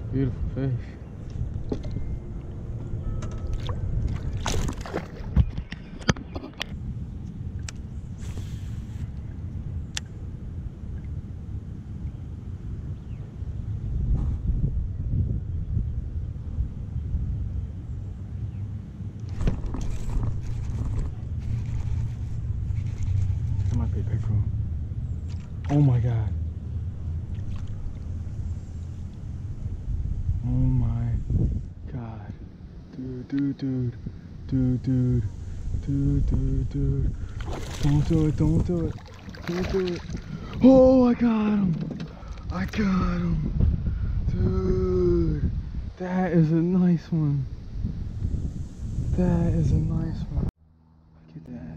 Beautiful fish. That might be a big one. Oh my god. Oh my god. Dude. Don't do it. Don't do it. Oh, I got him. Dude. That is a nice one. Look at that.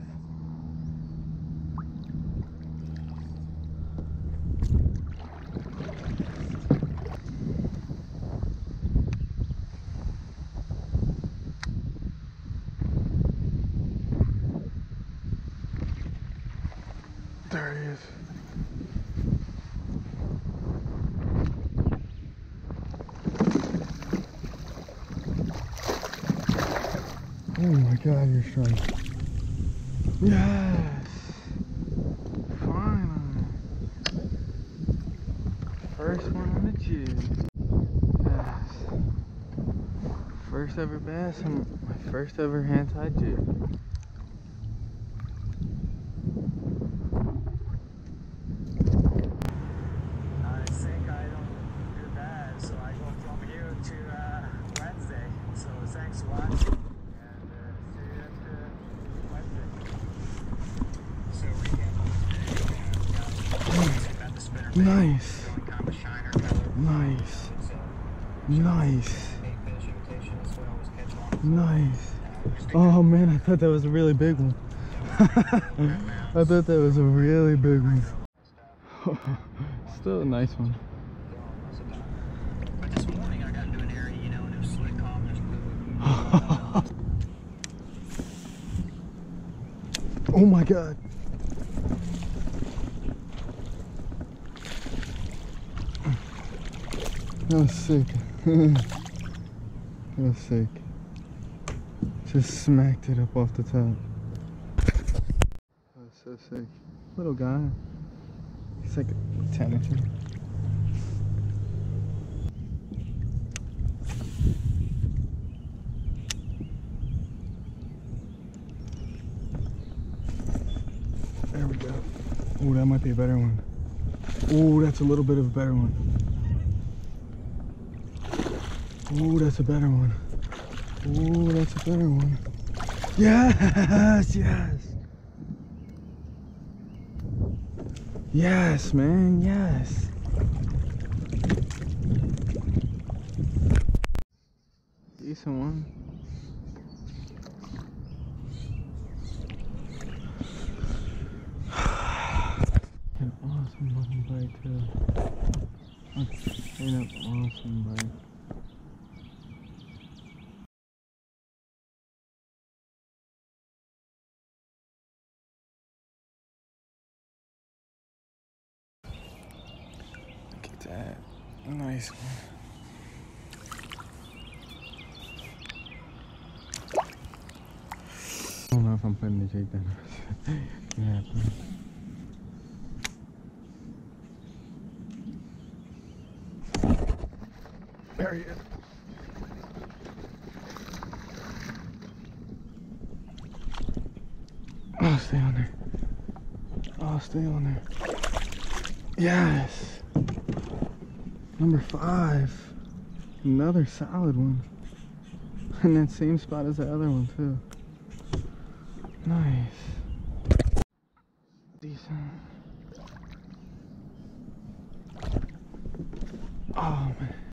There he is. Oh my god, you're strong. Yes! Finally! First one on the jig. Yes. First ever bass and my first ever hand-tied jig. I think I don't do that, so I go from here to Wednesday. So thanks a lot, and see you at Wednesday. So Nice. Oh man, I thought that was a really big one. I thought that was a really big one. Still a nice one. But this morning I got into an area, and it was slick, calm, there's good. Oh my god. That was sick. That was sick. Just smacked it up off the top. That was so sick. Little guy. He's like a 10 or 2. There we go. Oh, that might be a better one. Oh, that's a little bit of a better one. Oh, that's a better one. Oh, that's a better one. Yes, yes. Yes, man, yes. Decent one. An awesome looking bite too. Straight up awesome bite. Look at that. Nice one. I don't know if I'm putting the jig down. Yeah. There he is. Oh, stay on there. Oh, stay on there. Yes. Number 5. Another solid one. In that same spot as the other one, too. Nice. Decent. Oh, man.